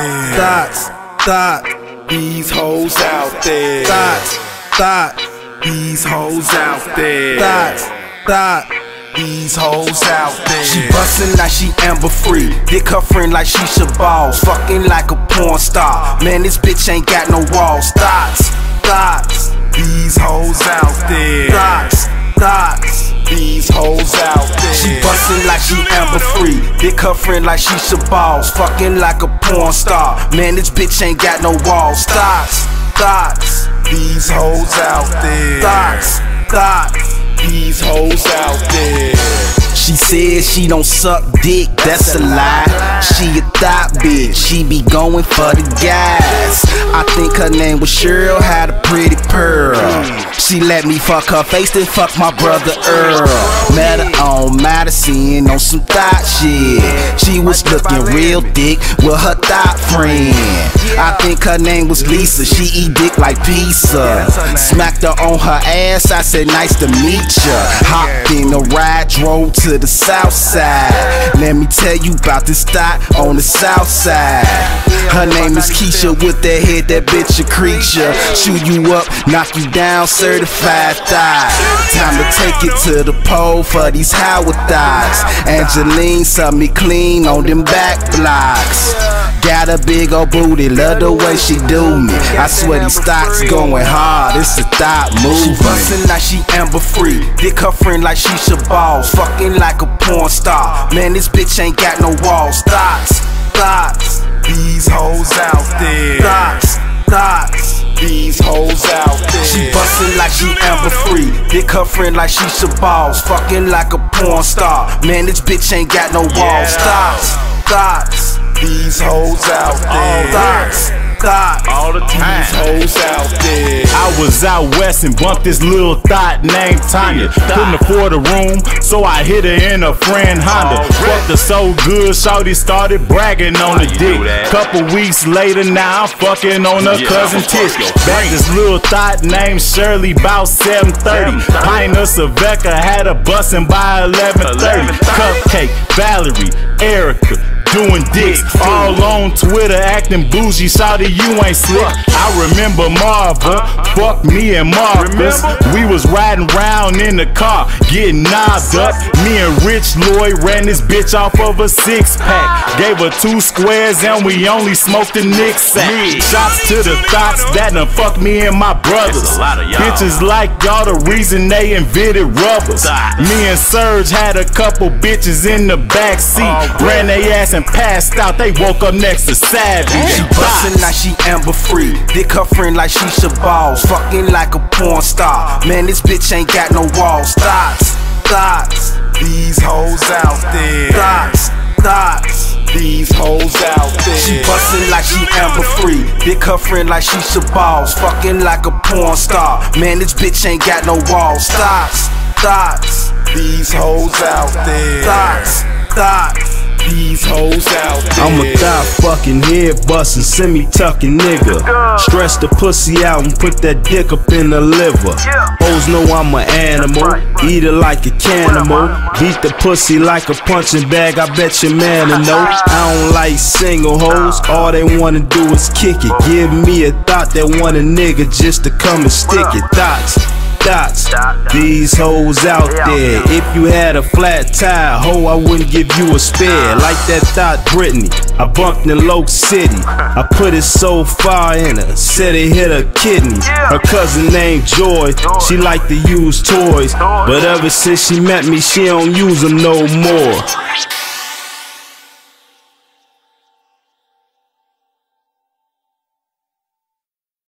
there. Thought, these hoes out there. Thought, these hoes out there. Thought, these hoes out there. She bustin' like she Amber Free, dick her friend like she Shabazz, fucking like a porn star. Man, this bitch ain't got no walls. Thoughts, these hoes out there. Thoughts, these hoes out there. She bustin' like she Amber Free, dick her friend like she Shabazz, fucking like a porn star. Man, this bitch ain't got no walls. Thoughts, these hoes out there. Thoughts, these hoes out there. She says she don't suck dick, that's a lie. She a thought bitch, she be going for the guys. I think her name was Cheryl, had a pretty pearl. She let me fuck her face, then fuck my brother Earl. Met her on Madison on some thought shit. She was looking real thick with her thought friend. I think her name was Lisa, she eat dick like pizza. Smacked her on her ass, I said nice to meet ya. Hopped in a ride, drove to the south side. Let me tell you about this thought on the south side. Her name is Keisha with that head, that bitch a creature. Shoot you up, knock you down, certified thigh. Time to take it to the pole for these Howard thighs. Angeline suck me clean on them back blocks. Got a big old booty, love the way she do me. I swear these thoughts going hard, it's a thought movement. She bustin' like she Amber Free, dick her friend like she Shabazz, fucking like a porn star. Man, this bitch ain't got no walls. Thoughts, these hoes out there. Thoughts, these hoes out there. She bustin' like she Amber Free, dick her friend like she Shabazz, fucking like a porn star. Man, this bitch ain't got no walls. Thoughts, these hoes out there. Thoughts, all the time. These hoes out there. I was out west and bumped this little thought named Tanya. Couldn't afford a room, so I hit her in a friend Honda. Fucked her so good, shawty started bragging on the dick. Couple weeks later, now I'm fucking on her cousin Tish. Back this little thought named Shirley, bout 7:30. Pint of Saveca, had her bustin' by 11:30. Cupcake, Valerie, Erica, doing dicks, all on Twitter acting bougie. Shawty, you ain't slick. I remember Marva, fuck me and Marcus. We was riding round in the car, getting knobbed up. Me and Rich Lloyd ran this bitch off of a 6-pack. Gave her 2 squares and we only smoked a Nick sack. Shots to the thoughts that done fuck me and my brothers. Bitches like y'all the reason they invented rubbers. Me and Serge had a couple bitches in the back seat. Ran they ass and passed out, they woke up next to Savage. She bustin' like she Amber Free, dick her friend like she Shabazz, fucking like a porn star. Man, this bitch ain't got no walls. Thoughts, these hoes out there. Thoughts, these hoes out there. She bustin' like she Amber Free, dick her friend like she Shabazz, fucking like a porn star. Man, this bitch ain't got no walls. Thoughts, these hoes out there. Thoughts, these hoes out there. I'm a thought fucking head bustin', semi tucking nigga. Stretch the pussy out and put that dick up in the liver. Hoes know I'm an animal, eat it like a cannibal. Beat the pussy like a punching bag, I bet your man to know. I don't like single hoes, all they wanna do is kick it. Give me a thought that want a nigga just to come and stick it. Thoughts, these hoes out there. If you had a flat tire, ho, I wouldn't give you a spare. Like that thought Brittany, I bumped in Loke City. I put it so far in her, said it hit her kidney. Her cousin named Joy, she like to use toys, but ever since she met me, she don't use them no more.